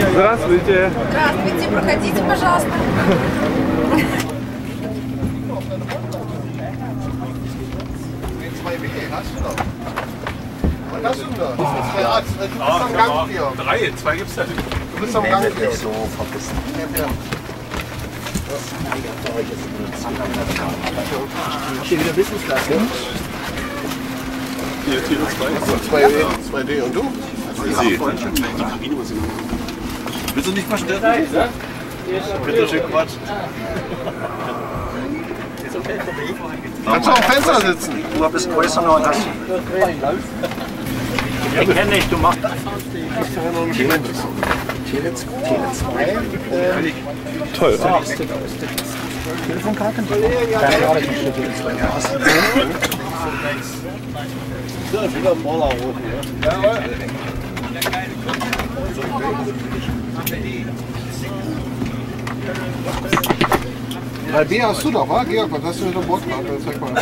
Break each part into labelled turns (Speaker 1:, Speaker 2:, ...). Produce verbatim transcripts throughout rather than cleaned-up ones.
Speaker 1: Здравствуйте.
Speaker 2: Здравствуйте, проходите, пожалуйста.
Speaker 3: Was hast du da? Du bist am Gang hier.
Speaker 1: Drei, zwei gibt's da.
Speaker 3: Du bist am Gang hier. So verbissen.
Speaker 4: Hier wieder Business Class, ne?
Speaker 1: Hier, zwei.
Speaker 3: zwei D und du?
Speaker 1: Sie. Willst du nicht mal stellen? Bitte schön Quatsch.
Speaker 3: Kannst du am Fenster sitzen?
Speaker 4: Du bist größer noch und das. Ich kenne dich, du machst. Tele zwei.
Speaker 1: Toll.
Speaker 4: Telefonkarte? Ja, ja, ich möchte Tele zwei.
Speaker 3: Das ist wieder ein Moller hoch hier. drei B hast du doch, wa? Georg, was hast du mit der Bordkarte? Zeig mal.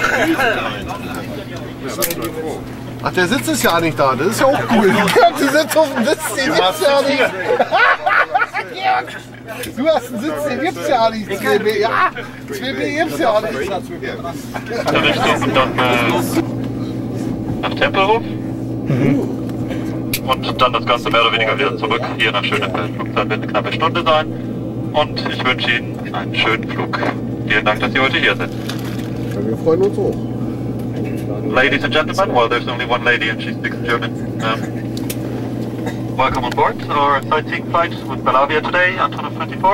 Speaker 3: Ach, der Sitz ist ja nicht da, das ist ja auch cool. Georg, du sitzt auf dem Sitz, den gibt's ja nicht. Georg, du hast einen Sitz, den gibt's ja nicht. zwei B, ja, zwei B gibt's ja nicht.
Speaker 5: Richtung dann äh, nach Tempelhof mhm. und dann das Ganze mehr oder weniger wieder zurück hier nach Schönefeld. Flugzeit wird eine knappe Stunde sein und ich wünsche Ihnen einen schönen Flug. Vielen Dank, dass Sie heute hier sind.
Speaker 3: Ja, wir freuen uns auch.
Speaker 5: Ladies and gentlemen, well, there's only one lady and she speaks German. Um, welcome on board our sightseeing flight with Belavia today, Antonov twenty-four.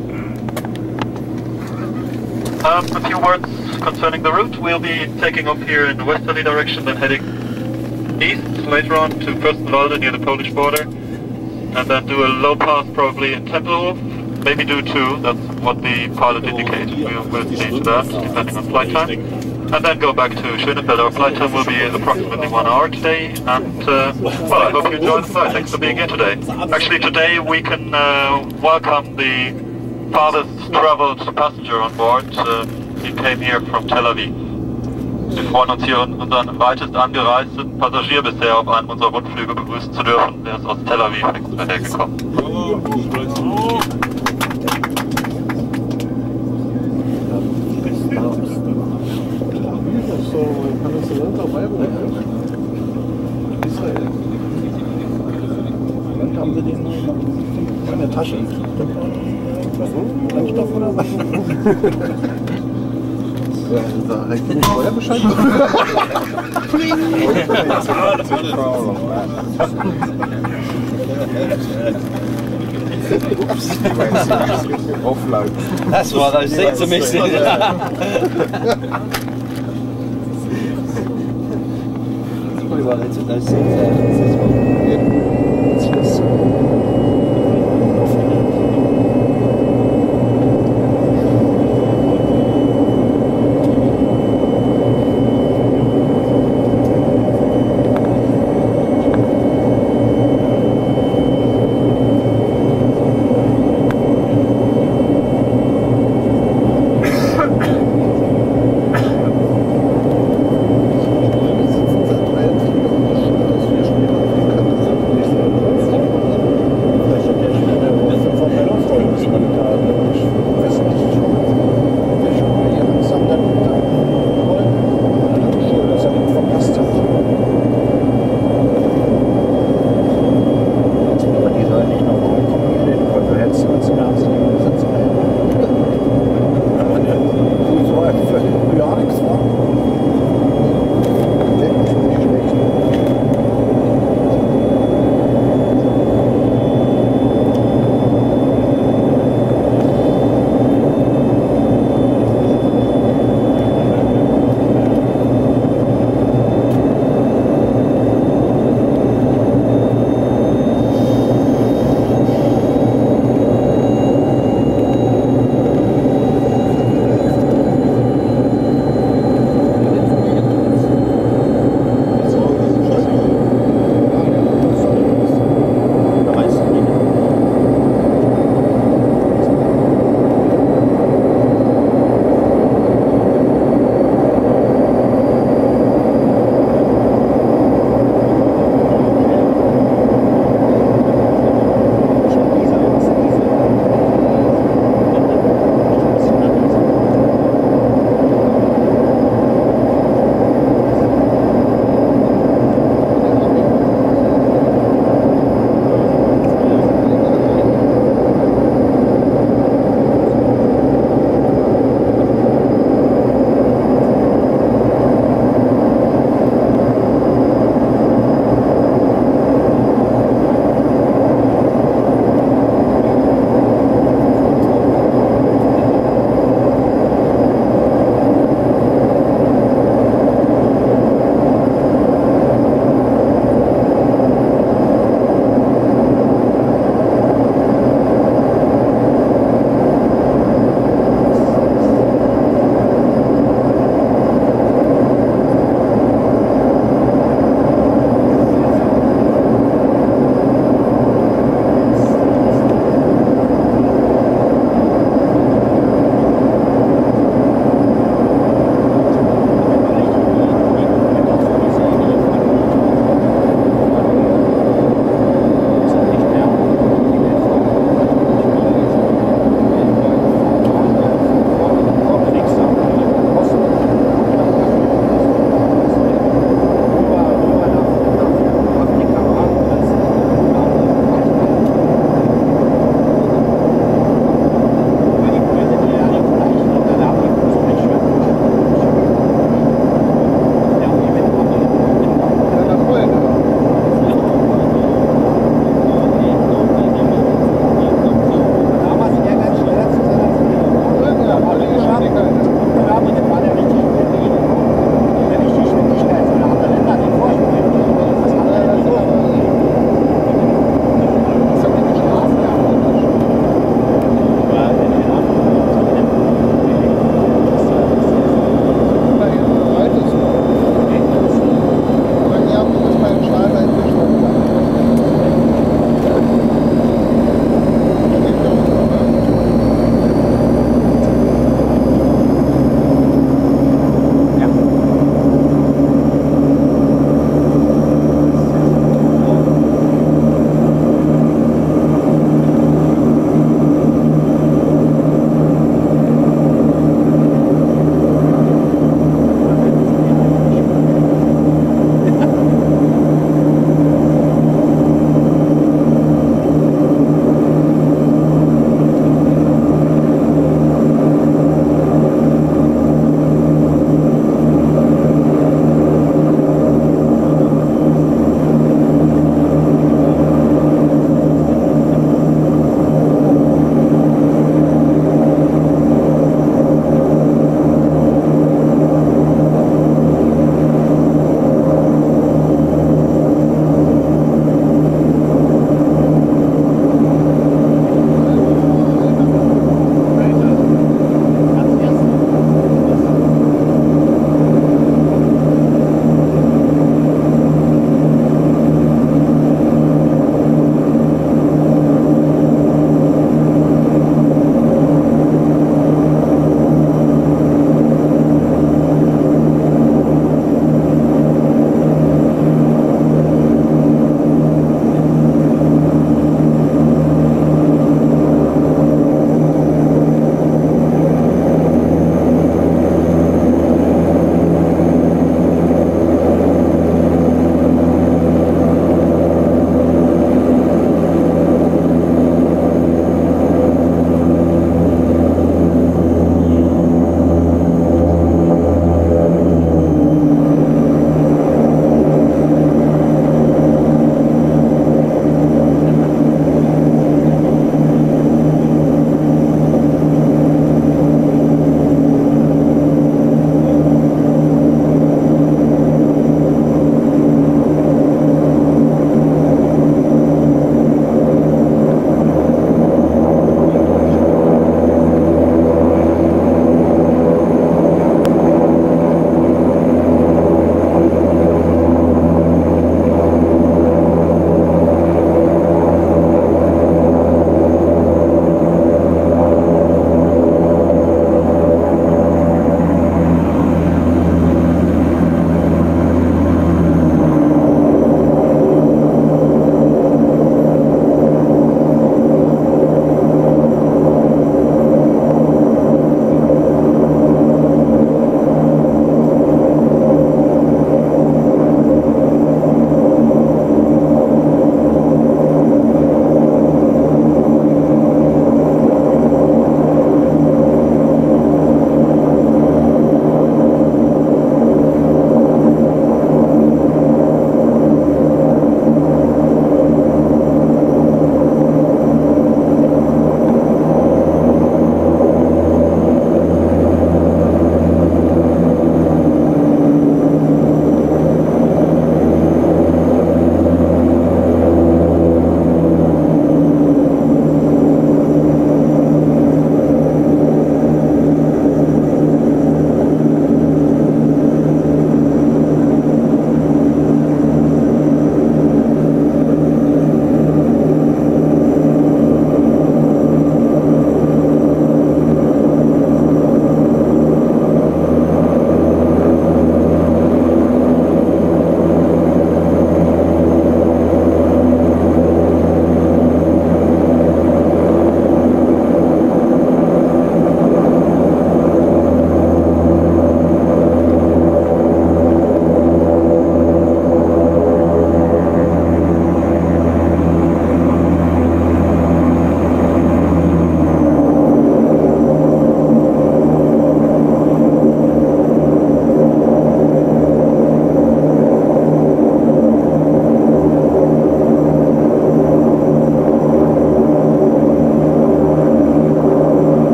Speaker 5: Um, a few words concerning the route. We'll be taking off here in the westerly direction, then heading east later on to Fürstenwalde near the Polish border, and then do a low pass probably in Tempelhof, maybe do two, that's what the pilot indicates. We'll, we'll see to that, depending on flight time. And then go back to Schönefeld. Our flight time will be approximately one hour today, and uh, well, I hope you enjoy the flight. Thanks for being here today. Actually, today we can uh, welcome the farthest traveled passenger on board. Uh, he came here from Tel Aviv. Wir freuen uns hier, unseren weitest angereisten Passagier bisher auf einem unserer Rundflüge begrüßen zu dürfen. Der ist aus Tel Aviv hergekommen.
Speaker 4: Dann haben sie den in der Tasche. Brennstoff oder was?
Speaker 3: Ja, da reicht nicht Steuerbescheid.
Speaker 4: Offline. Das war das Sitz zu mich.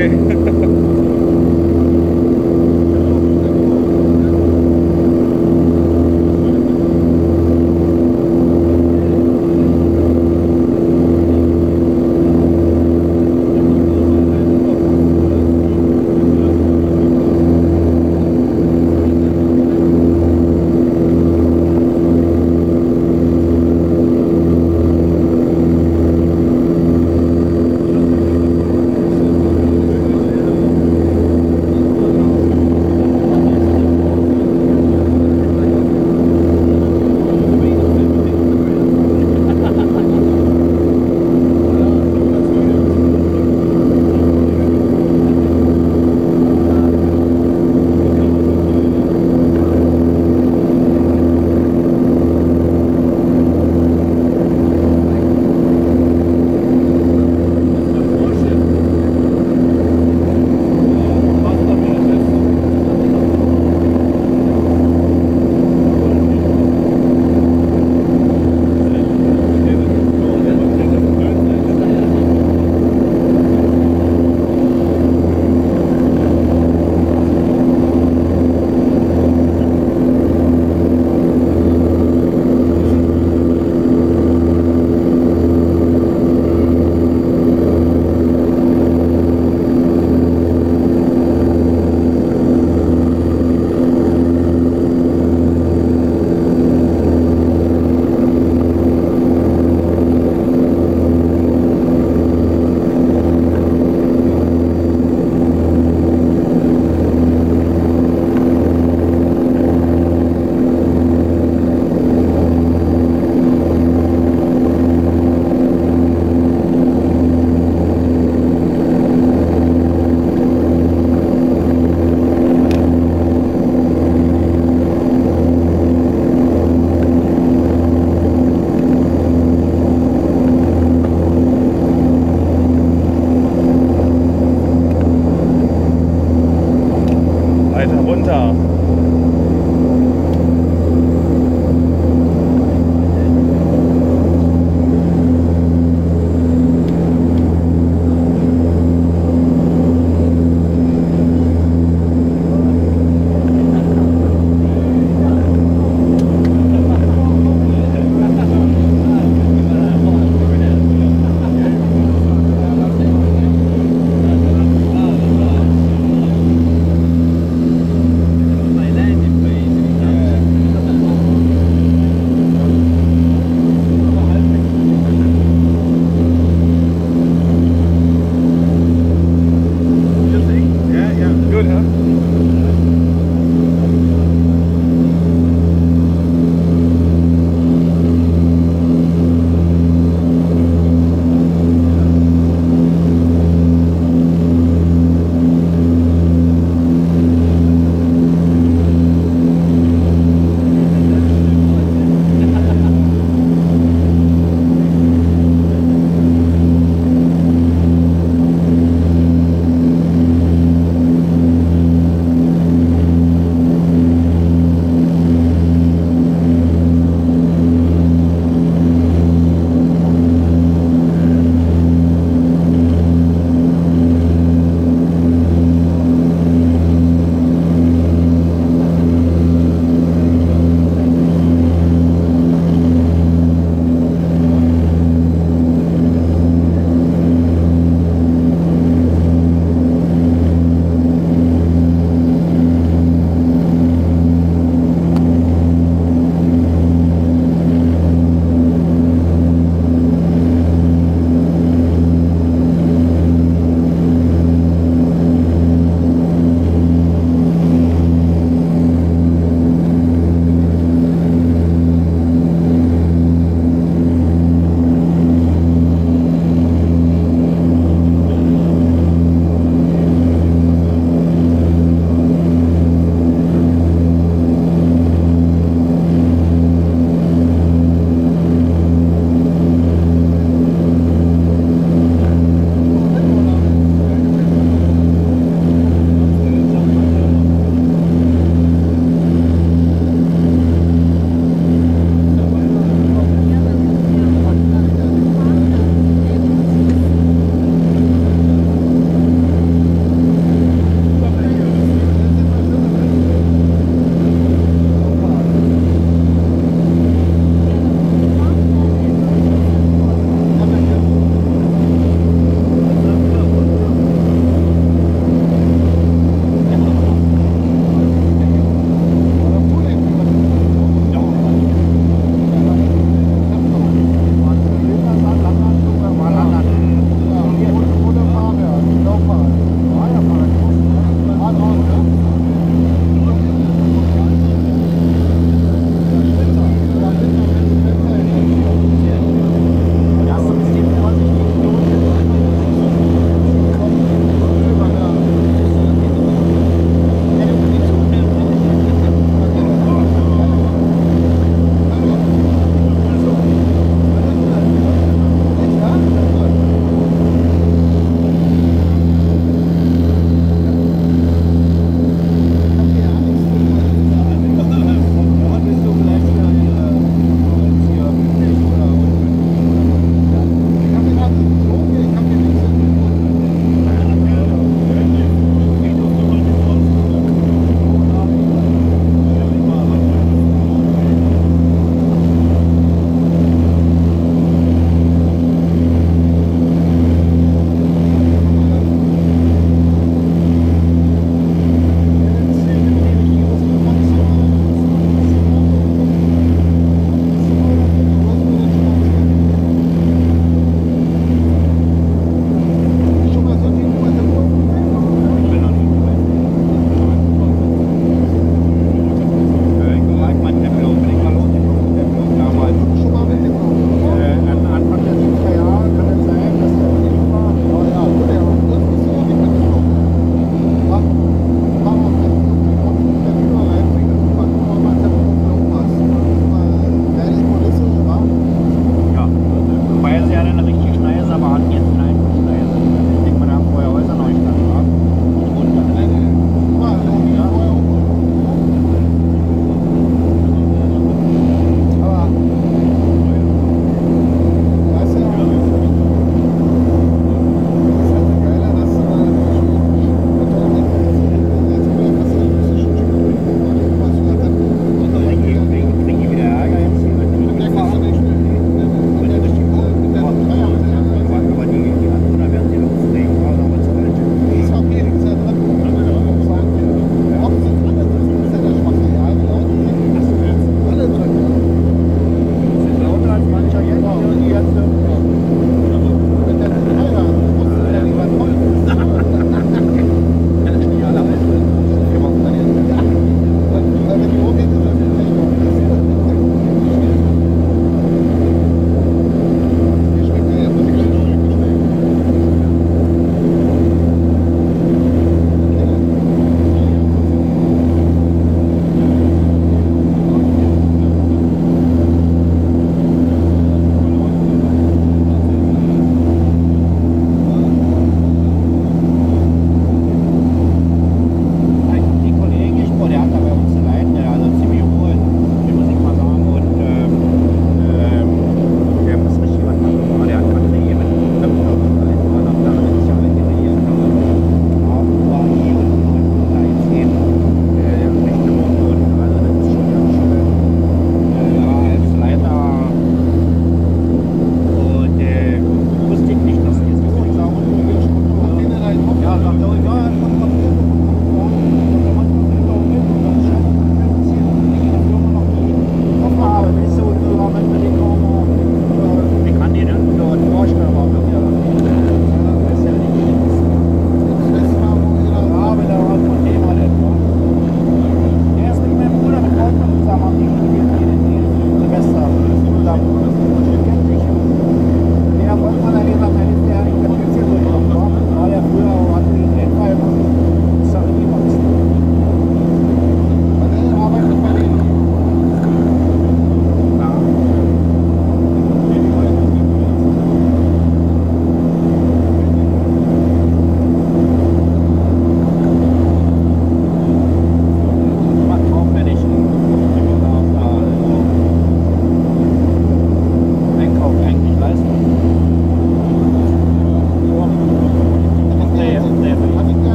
Speaker 1: okay.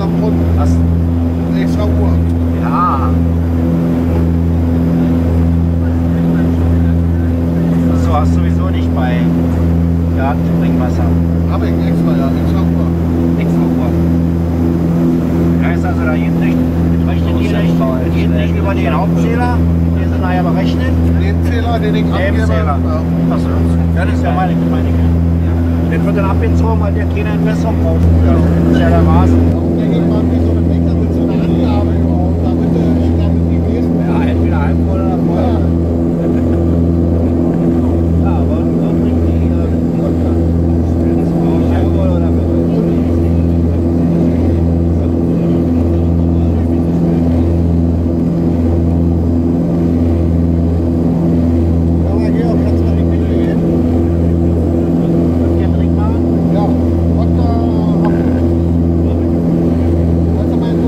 Speaker 3: Grund.
Speaker 4: Was?
Speaker 3: Extra Uhr.
Speaker 4: Ja. So hast du sowieso nicht bei Gartenbringwasser.
Speaker 3: Habe ich extra, ja, extra Uhr.
Speaker 4: Extra Uhr. Heißt also, da geht nicht, rechnet ihr nicht, geht nicht über den Hauptzähler, den sie nachher berechnen?
Speaker 3: Den Zähler, den ich abgebe.
Speaker 4: Nebenzähler.
Speaker 3: Ja.
Speaker 4: Achso, ja, das ist ja meine Meinung. Den wird dann abgezogen, weil der keine Entwässerung braucht. Ja, das ist ja der Rasen.
Speaker 3: Denke ich mal, wie so eine Becher mit so einer Angabe überhaupt, damit, äh, damit die Wesen.
Speaker 4: Ja, entweder halb voll oder voll.
Speaker 3: Ja.
Speaker 4: Ja, aber so trinken die äh, halb voll oder voll.
Speaker 3: Aber hier, kannst du mal die Küche gehen?
Speaker 4: Ja, trink mal.
Speaker 3: Ja, Wodka, Apfel. Kannst du mal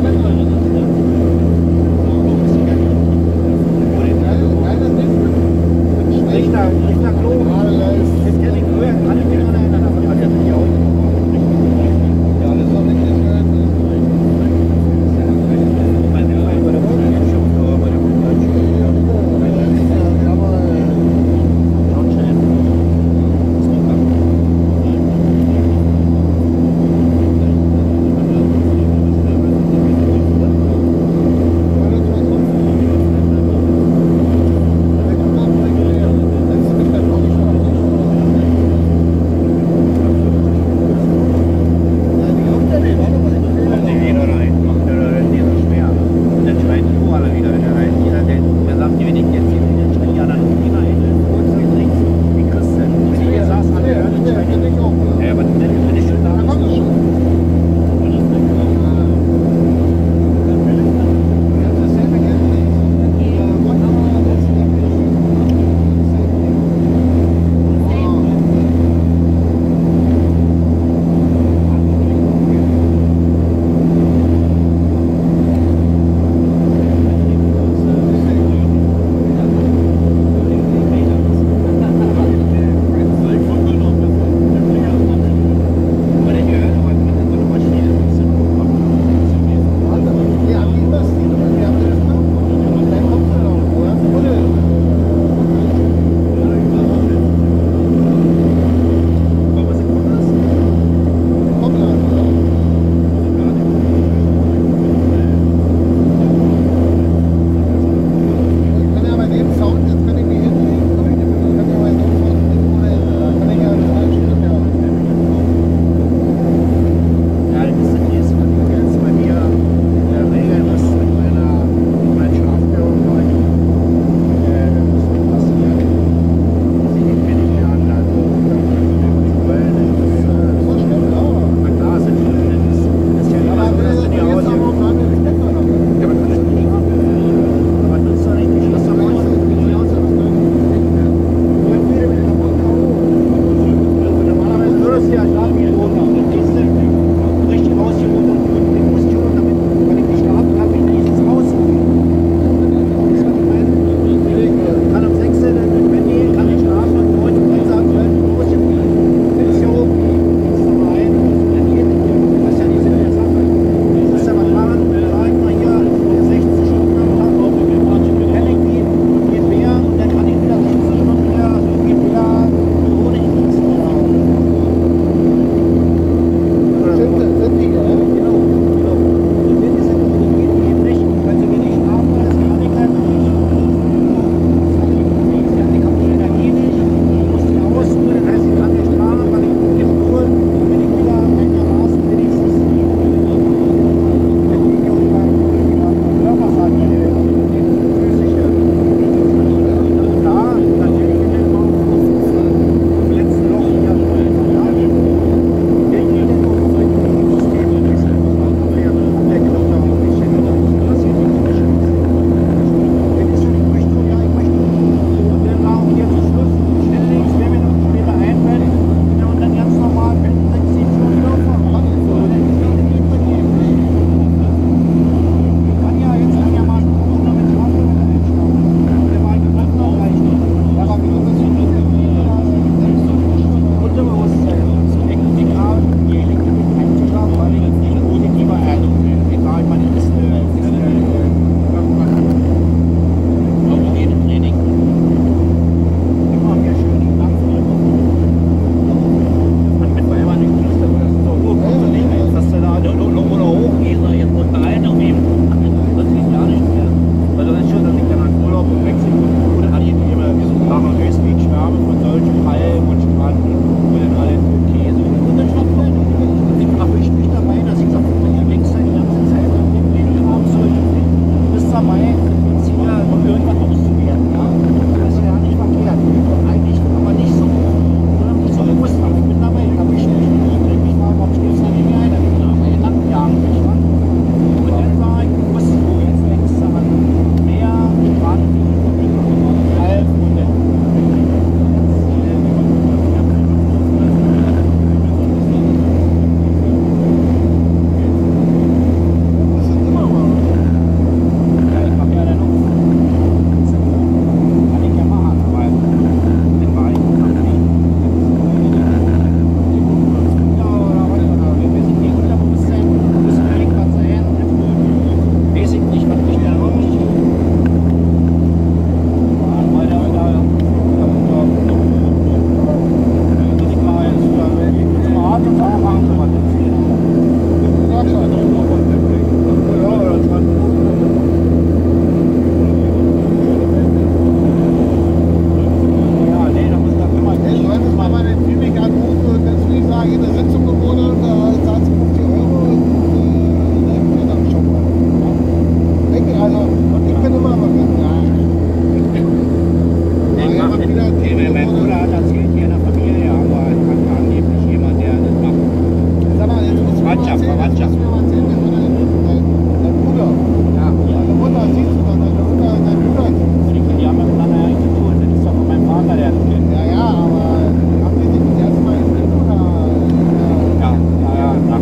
Speaker 3: erzählen,
Speaker 4: Verwandtschaft.
Speaker 3: das musst du mir mal erzählen, dein, dein Bruder.
Speaker 4: Ja,
Speaker 3: Deine Mutter, siehst du dann, deine Mutter und dein Bruder.
Speaker 4: die, die haben miteinander ja nichts zu tun. Das ist doch von meinem Vater, der das Kind.
Speaker 3: Ja, ja, aber habt ihr dich das erste Mal gesehen oder?
Speaker 4: Ja, ja, ja. ja.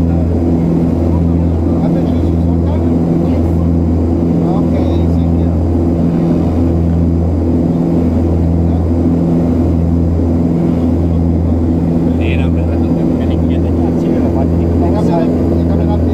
Speaker 3: Hat der Tschüss gesagt dann? Okay, sing hier.
Speaker 4: Nee, dann, also, wenn ich mir nicht erzähle, was ich
Speaker 3: Ich
Speaker 4: die
Speaker 3: habe
Speaker 4: ganze
Speaker 3: mir
Speaker 4: Zeit.
Speaker 3: ich hab mir gerade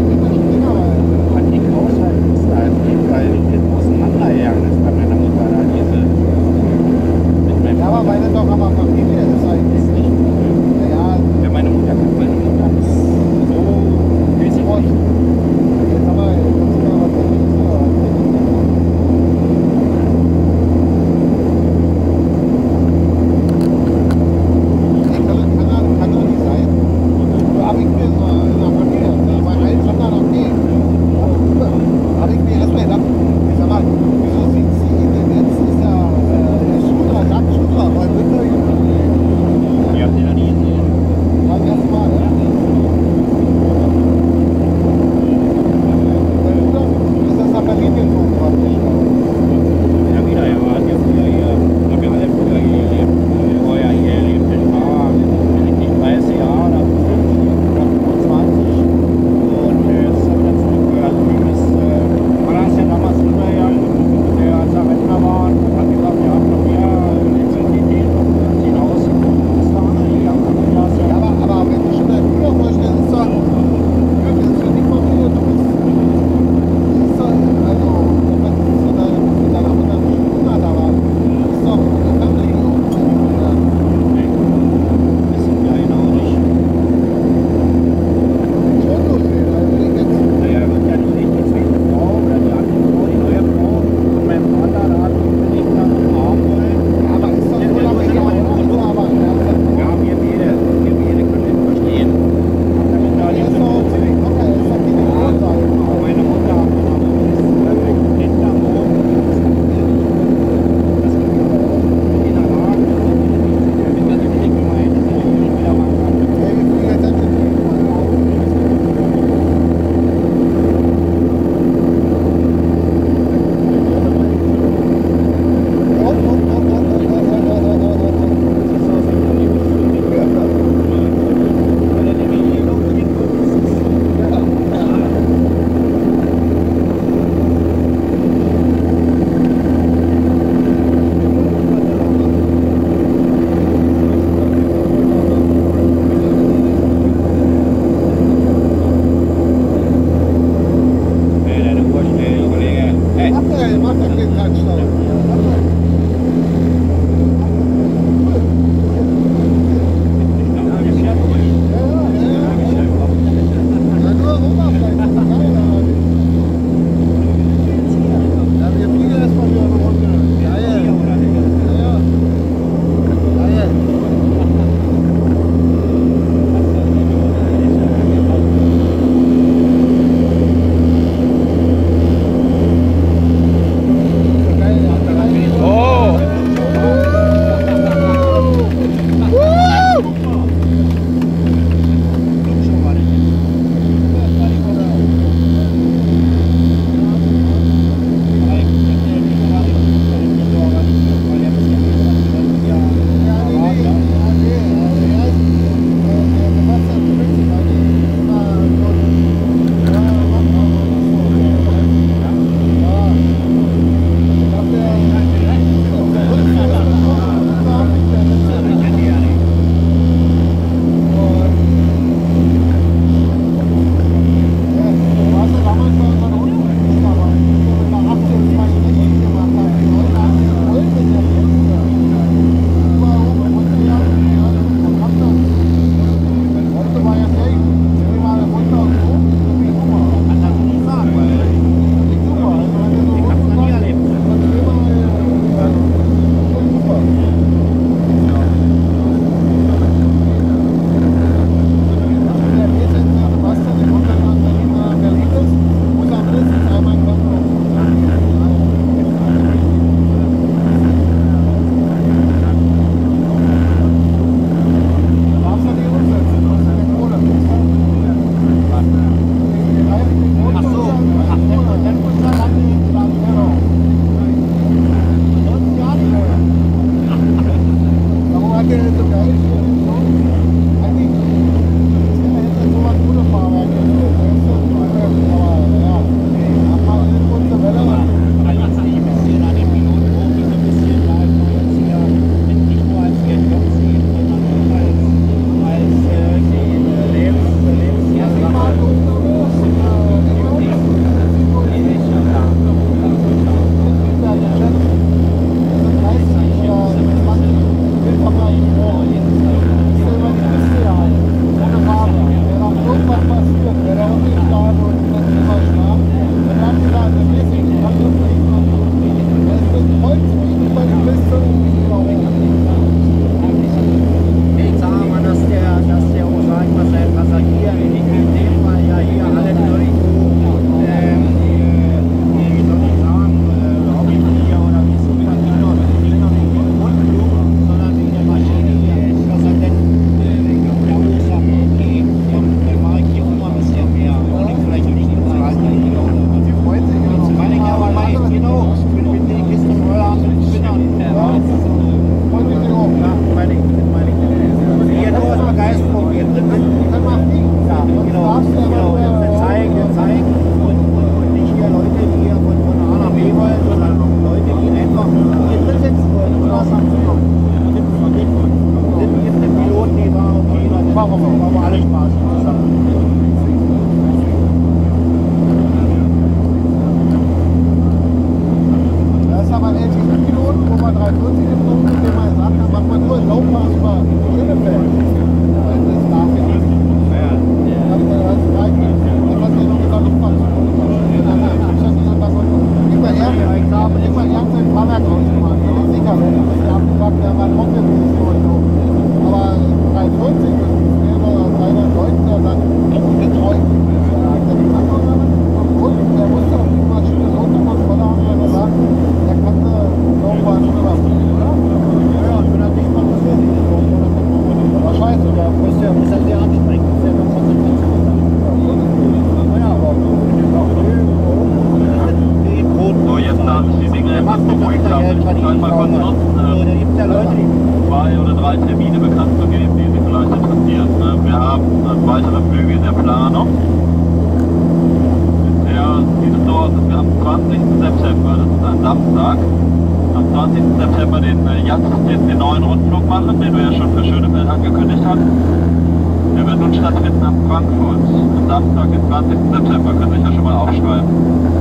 Speaker 5: Prag. Am zwanzigsten September den äh, Y A K, den, den neuen Rundflug machen, den wir ja schon für Schönefeld angekündigt hatten. Der wird nun stattfinden ab Frankfurt. Am Samstag, den zwanzigsten September, können Sie sich ja schon mal aufschreiben.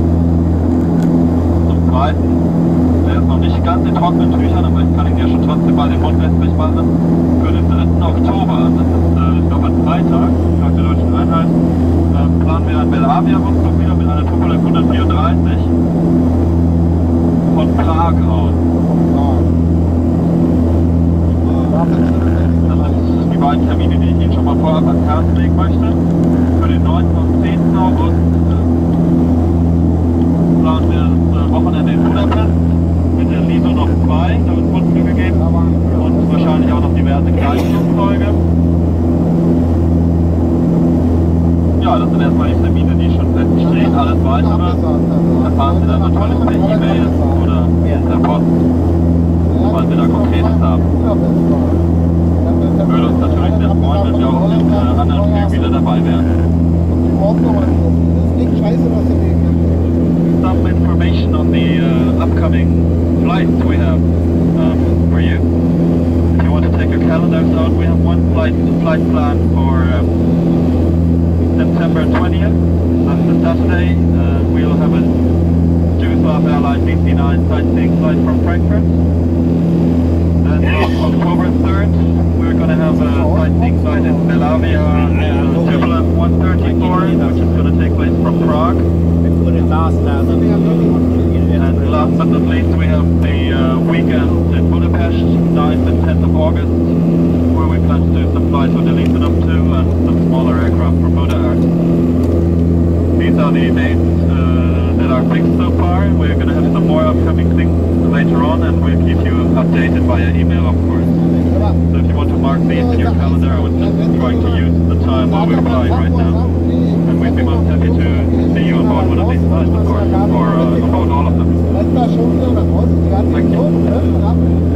Speaker 5: Zum Zweiten, der ist noch nicht ganz in trockenen Tüchern, aber ich kann Ihnen ja schon trotzdem mal den Mund wässrig machen. Für den dritten Oktober, das ist, äh, ich glaube, ein Freitag, Tag der Deutschen Einheit, äh, planen wir einen Belavia-Rundflug wieder mit einer Tupolev hundertvierunddreißig von Prag aus. Das sind die beiden Termine, die ich Ihnen schon mal vorab ans Herz legen möchte. Für den neunten und zehnten August planen wir das Wochenende in Budapest mit der Liso noch zwei, da wird es Rundflüge geben und wahrscheinlich auch noch diverse Kleinflugzeuge. Ja, das sind erstmal die Termine, die schon feststehen. Alles weitere erfahren Sie dann natürlich per E-Mail oder per Post, sobald wir da Konkretes haben. Würde uns natürlich sehr freuen, wenn Sie auch in den äh, anderen Flügen wieder dabei wären. Some information on the uh, upcoming flights we have um, for you. If you want to take your calendars out, we have one flight flight plan for um, September twentieth. That's the Saturday. Uh, we'll have a Tupolev Airline D C nine sightseeing flight from Frankfurt. Then on October third, we're going to have a sightseeing flight in Belavia uh, Tupolev one thirty-four, which is going to take place from Prague. And last but not least, we have the uh, weekend in Budapest, ninth and tenth of August, where we plan to do some flights with the Antonov two and some smaller aircraft from Buda Air. These are the dates uh, that are fixed so far. We're going to have some more upcoming things later on, and we'll keep you updated via email, of course. So if you want to mark these in your calendar, I was just trying to use the time while we're flying right now. And we'd be most happy to see you on board one of these flights, of course, or uh, on board all of them. Thank you.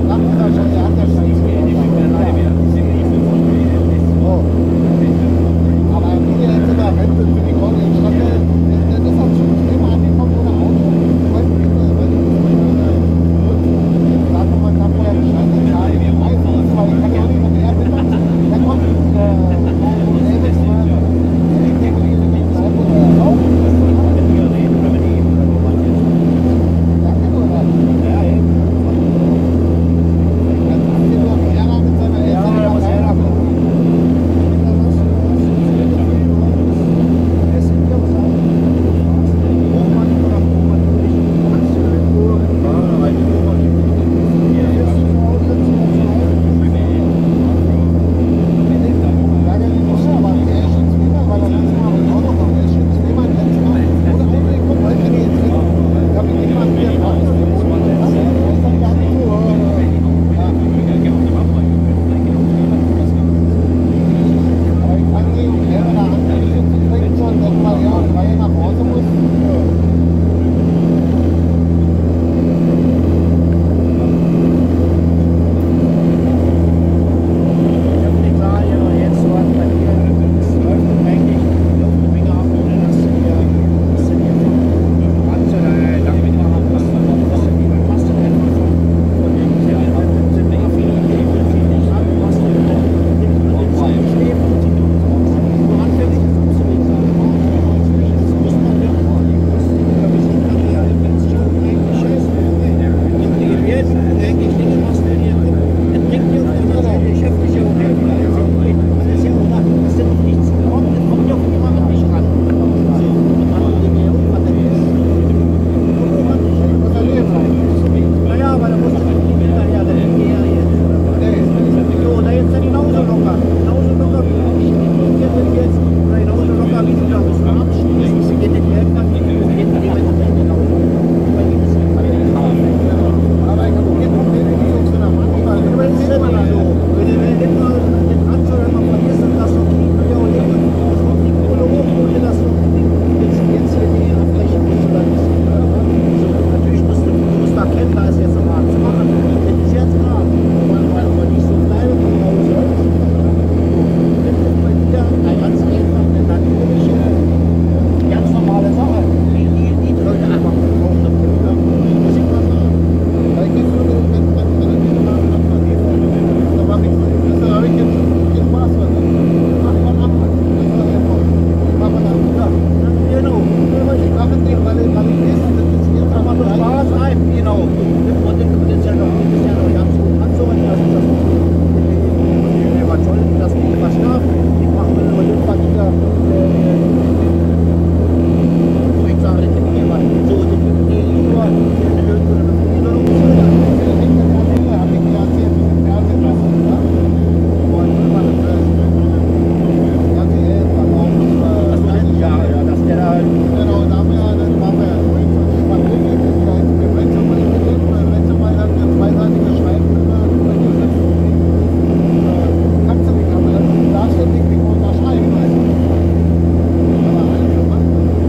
Speaker 3: Genau, da haben wir, dann waren wir ja durch und spazieren jetzt. Da ist der Brettermann mitgenommen. Beim Brettermann hat wir zweiseitige Schreiben über die Sitzen. Kannst du nicht, aber das darfst du nicht mehr unterschreiben, weißt du? Aber allgemein,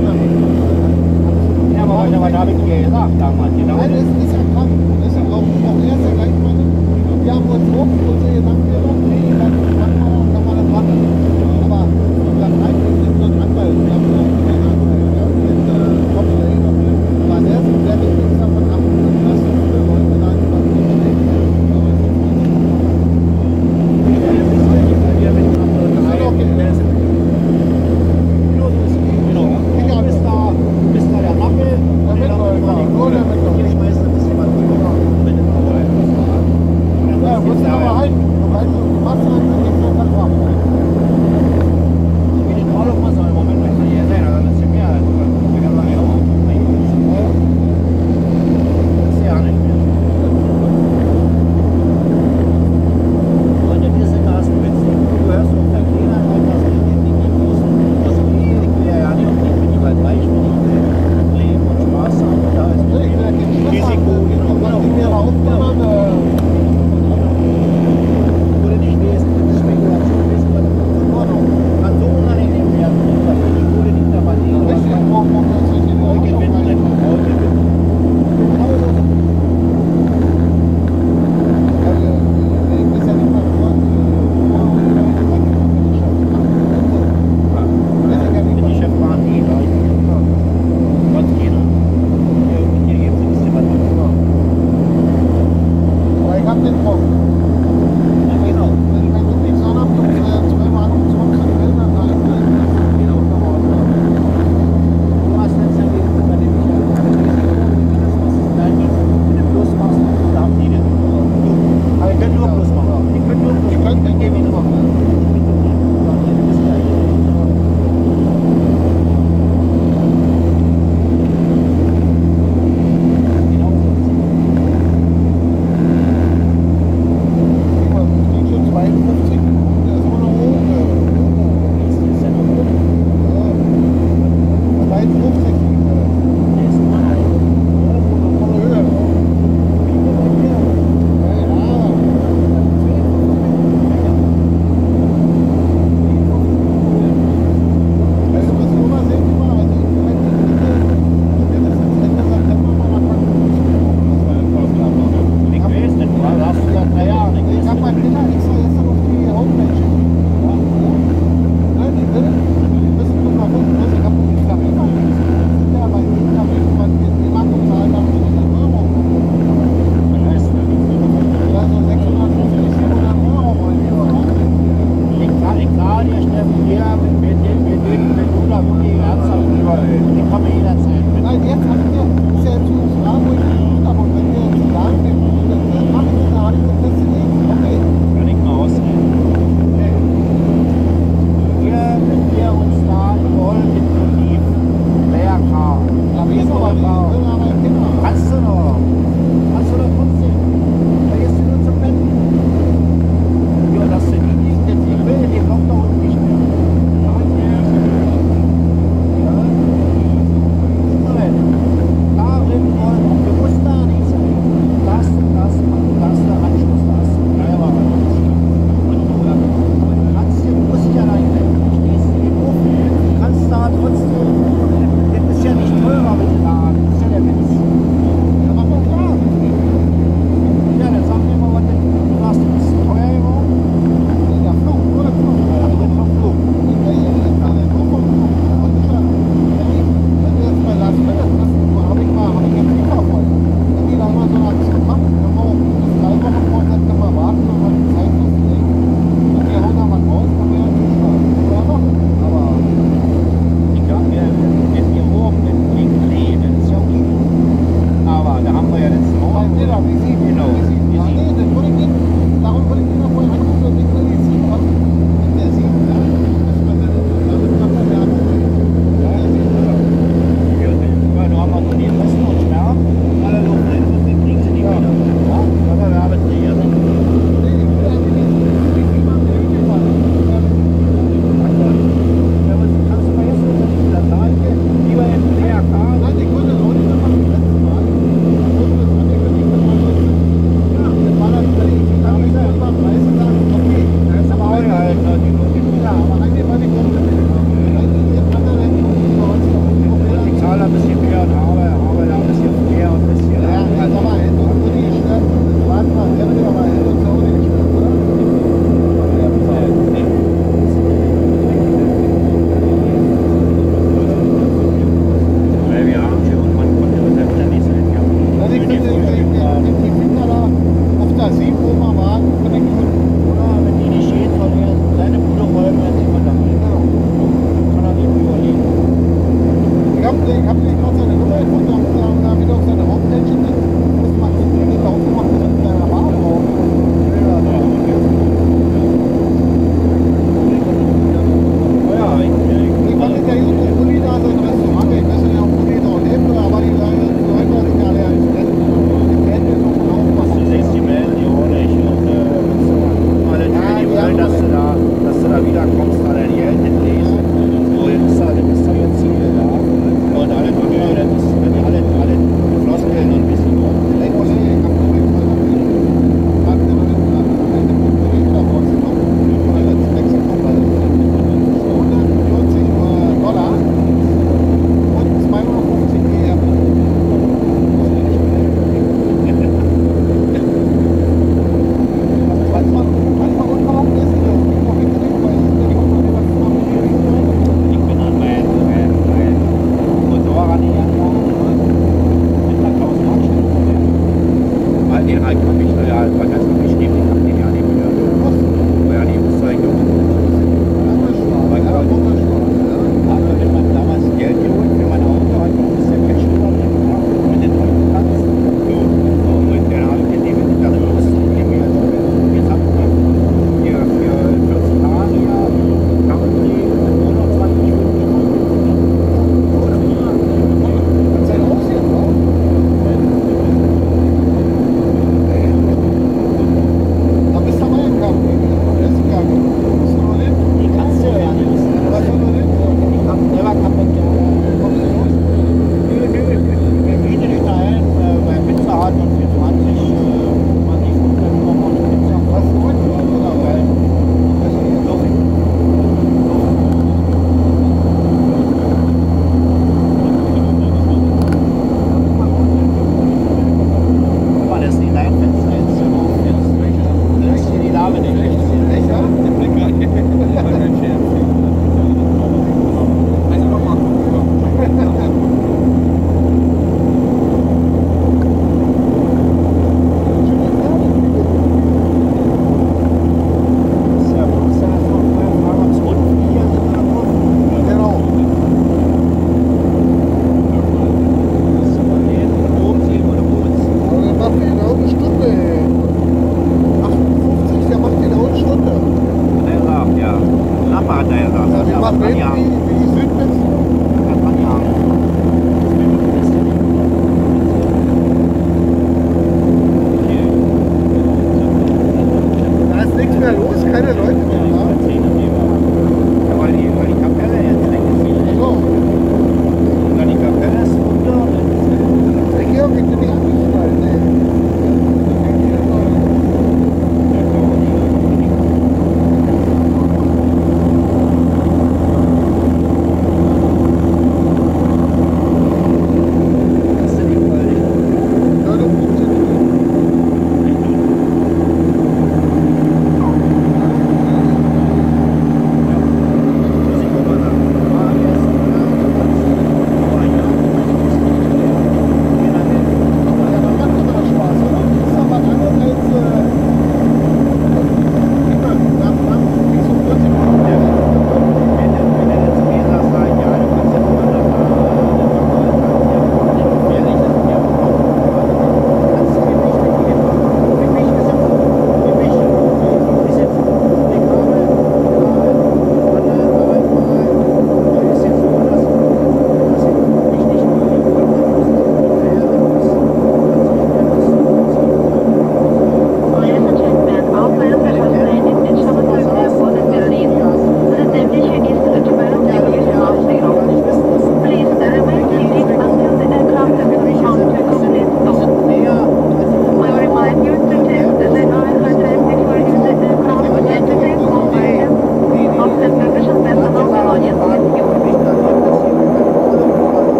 Speaker 4: Ja, aber was habe ich dir gesagt damals? Genau.
Speaker 3: nein, das ist ja krank. Das ist ja auch, auch er ist ja gleich mal. Wir haben uns auch unsere Gedanken gemacht, nee, dann kann man, kann man das machen. Aber wir haben eigentlich so einen Anwalt. Wir haben so einen Anwalt. Wir haben den Tupolev. Aber der ist sehr wichtig davon ab, dass so viele Leute da über den Steg gehen.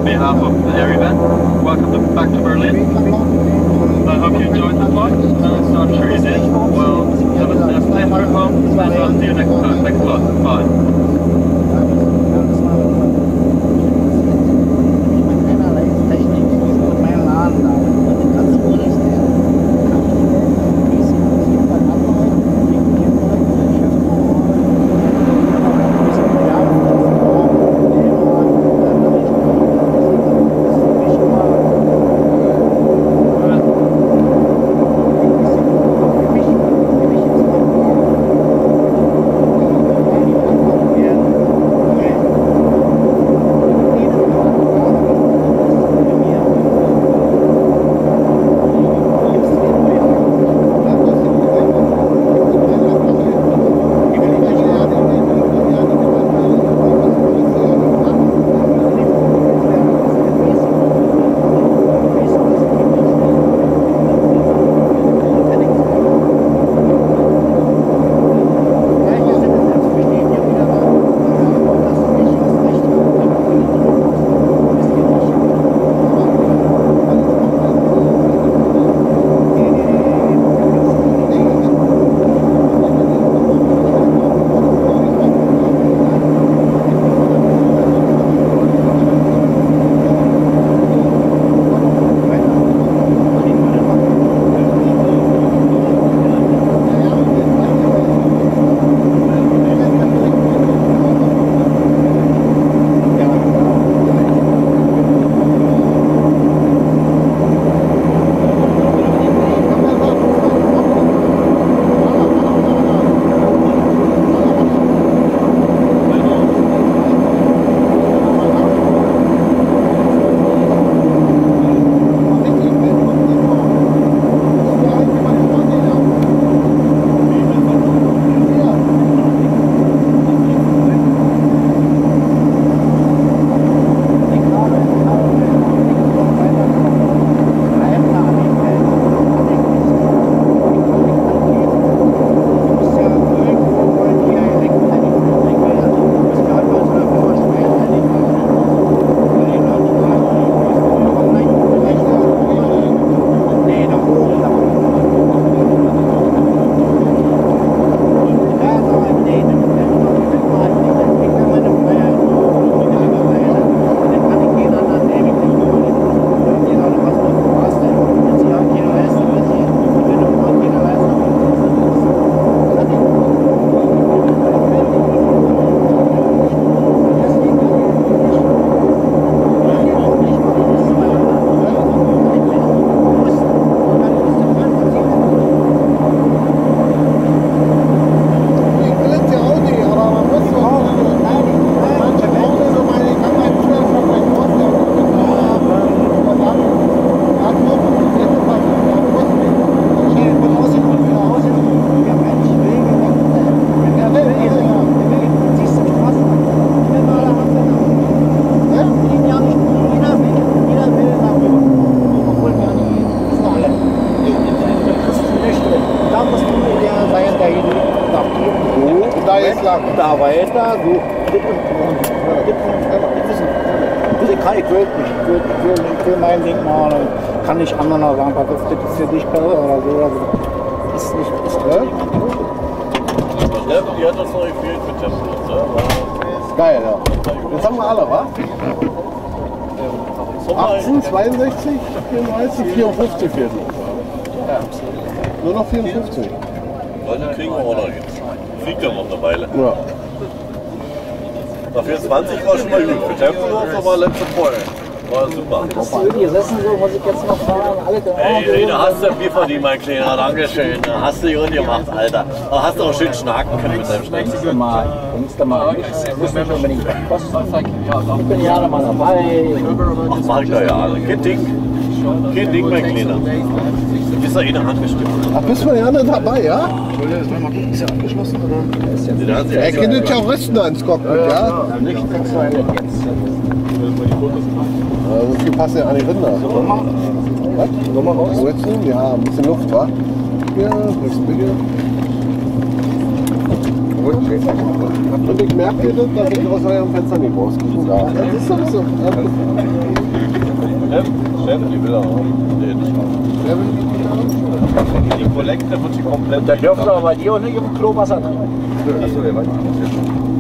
Speaker 5: on behalf of the air event, welcome them back to Berlin. I hope you enjoyed the flight, and I'm sure you did. Well, have a safe trip home, and I'll see you next time. Thanks a lot. Bye.
Speaker 4: Da weiter, so. Das kann ich wirklich nicht. Ich will, ich will, ich will mein Ding machen. Kann nicht anderen sagen, das ist für dich besser oder so. Also, ist nicht, ist toll.
Speaker 1: Die hat uns noch gefehlt mit Tempelhof.
Speaker 3: Ist geil, ja. Jetzt haben wir alle, wa? achtzehn, zweiundsechzig, vierunddreißig, vierundfünfzig fehlt noch. Ja. Nur noch vierundfünfzig.
Speaker 1: Dann kriegen wir auch noch hin. Fliegt ja noch eine Weile.
Speaker 3: Ja.
Speaker 1: Nach vierundzwanzig war schon mal gut. Für Tempelhof war letzte voll. War super.
Speaker 4: Hast du irgendwie gesessen, so muss ich jetzt noch fahren? Alle
Speaker 1: Ey, da hast du ein Bier verdient, mein Kleiner. Dankeschön. Da hast du die Runde gemacht, Alter. Da hast du auch schön schnacken können mit deinem Schneck.
Speaker 4: Denkst du mal, denkst du mal, ich muss nicht unbedingt kosten. Ich bin ja mal dabei.
Speaker 1: Ach, mach ich ja, ja. Kein Ding. Kein Ding, mein Kleiner. Du bist ja eh eine Hand gestimmt.
Speaker 3: Ach, bist du ja nicht dabei, ja?
Speaker 4: Ist ja abgeschlossen, oder?
Speaker 3: Er kennt ja auch Rüsten ans Cockpit, ja?
Speaker 4: Ja, nicht sexuell jetzt.
Speaker 3: Wie viel passen ja an die Rinder?
Speaker 4: Nummer?
Speaker 3: Was?
Speaker 4: Nummer raus?
Speaker 3: Wo jetzt hin? Ja, ein bisschen Luft, wa? Ja, ein bisschen Bitte. Und ich merke dir das, dass ich aus eurem Fenster nicht rausgucken darf. Das ist sowieso.
Speaker 1: Chef, die will er auch. Nee, nicht auch. Die Kollekte wird sie komplett.
Speaker 4: Da dürfen wir aber die auch nicht im Klo Wasser trinken.
Speaker 1: Achso, der weiß nicht.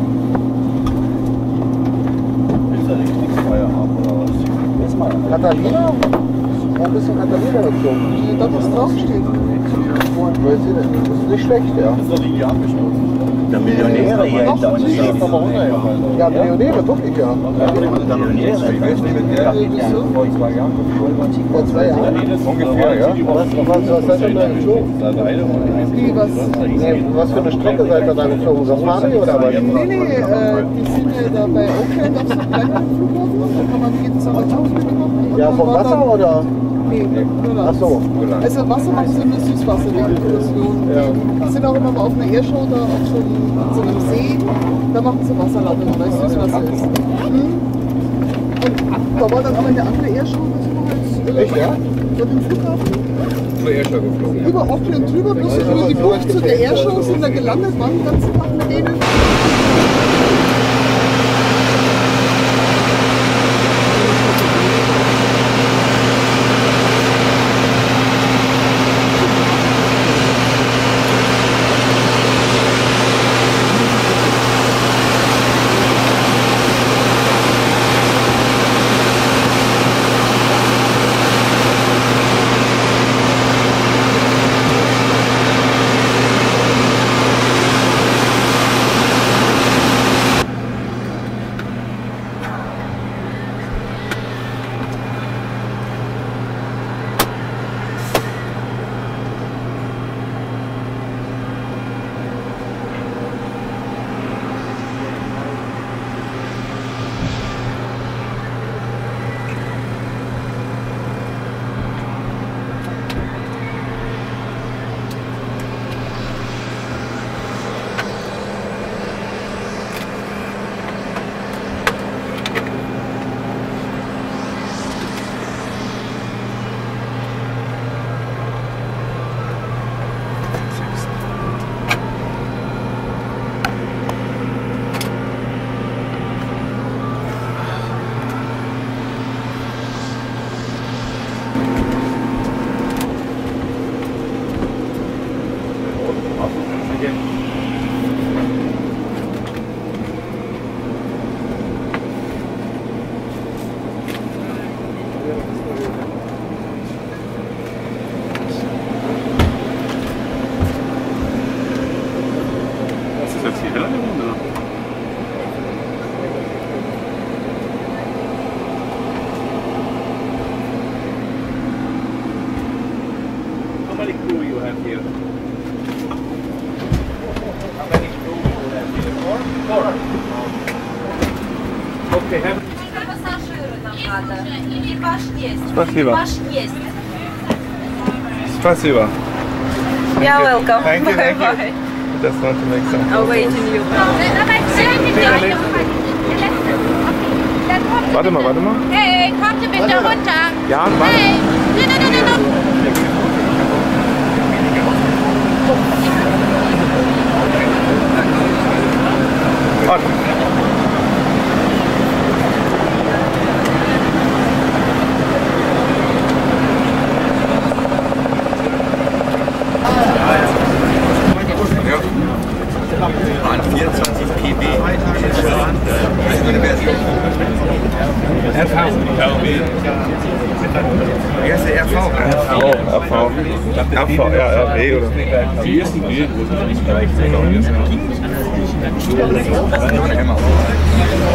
Speaker 1: Willst du nicht nichts Feuer haben oder was?
Speaker 4: Jetzt mal.
Speaker 3: Katharina? Warum bist du Katharina geflogen? Die da was draufsteht. Weiß ich nicht. Das ist nicht schlecht, ja.
Speaker 1: Das ist doch die abgestoßen.
Speaker 4: Der Millionäre hier hinter uns.
Speaker 3: Ja, Millionäre, wirklich, ja.
Speaker 4: Millionäre.
Speaker 3: Vor zwei Jahren? Vor zwei Jahren?
Speaker 1: Ungefähr, ja.
Speaker 3: Was, was, was seid ihr da geflogen? Wie, was? Nee, was für eine Strecke seid ihr da geflogen? Safari oder was?
Speaker 6: Nee, nee, äh, die sind ja da bei Auckland auf so einem kleineren Flughafen. Da kann man jeden Sommer mitmachen.
Speaker 3: Ja, vom Wasser oder?
Speaker 6: Nee, nur
Speaker 3: Ach so.
Speaker 6: Also Wasser machen sie nur Süßwasserexkursion. Ja. Die sind auch immer mal auf einer Airshow da auf so einem, so einem See. Da machen sie Wasserlandung, weil es Süßwasser ist. Mhm. Und da war dann aber eine andere Airshow.
Speaker 3: Echt, ja?
Speaker 6: Über den Flughafen.
Speaker 3: Zur Airshow geflogen.
Speaker 6: Über Auckland drüber, bloß über die Bucht zu der Airshow sind da gelandet, waren den ganzen Tag mit denen.
Speaker 7: Спасибо. Спасибо.
Speaker 2: You're welcome.
Speaker 7: Thank you, thank you.
Speaker 2: Bye bye.
Speaker 7: Just want to make some.
Speaker 2: I'll wait in you.
Speaker 7: Warte mal, warte mal.
Speaker 2: Hey, kommt ihr bitte runter?
Speaker 7: Ja, warte.
Speaker 2: Hey, no, no, no, no, no.
Speaker 7: Warte.
Speaker 1: vierundzwanzig P B.
Speaker 7: R V.
Speaker 1: Wie heißt der R V?
Speaker 7: R V. R V. R V. Ja, R W oder? Die ersten B.